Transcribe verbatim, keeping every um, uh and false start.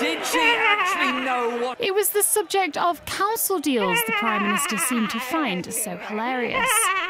Did she actually know what... It was the subject of council deals the Prime Minister seemed to find so hilarious.